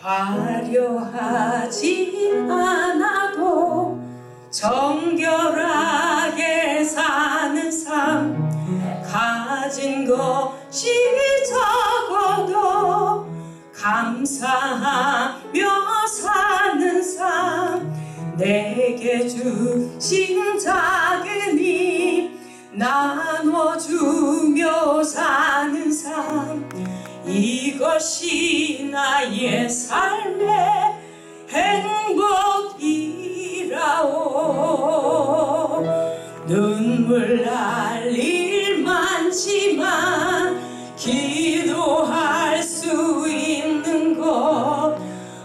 화려하지 않아도 정결하게 사는 삶, 가진 것이 적어도 감사하며 사는 삶, 내게 주신 작은 힘 나눠주며 사는 삶, 이것이 나의 삶의 행복이라오. 눈물 날 일 많지만 기도할 수 있는 것,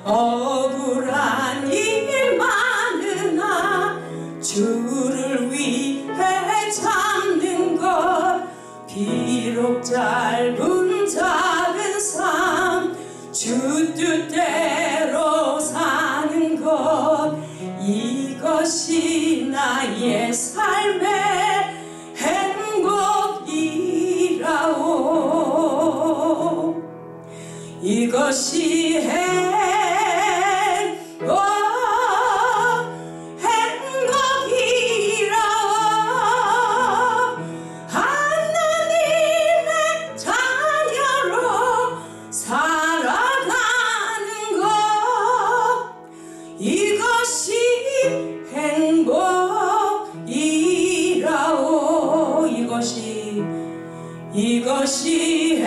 억울한 일 많으나 주를 위해 참는 것, 비록 짧은 작은 삶 주 뜻대로 사는 것, 이것이 나의 삶의 행복이라오. 이것이 행복이라오. 하나님의 자녀로 살아가는 것, 이것이 행복이라오. 이것이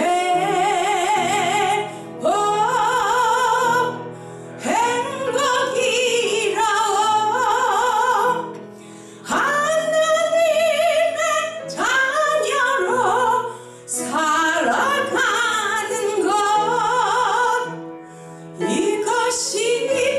행복이라오. 하나님의 자녀로 살아가는 것, 이것이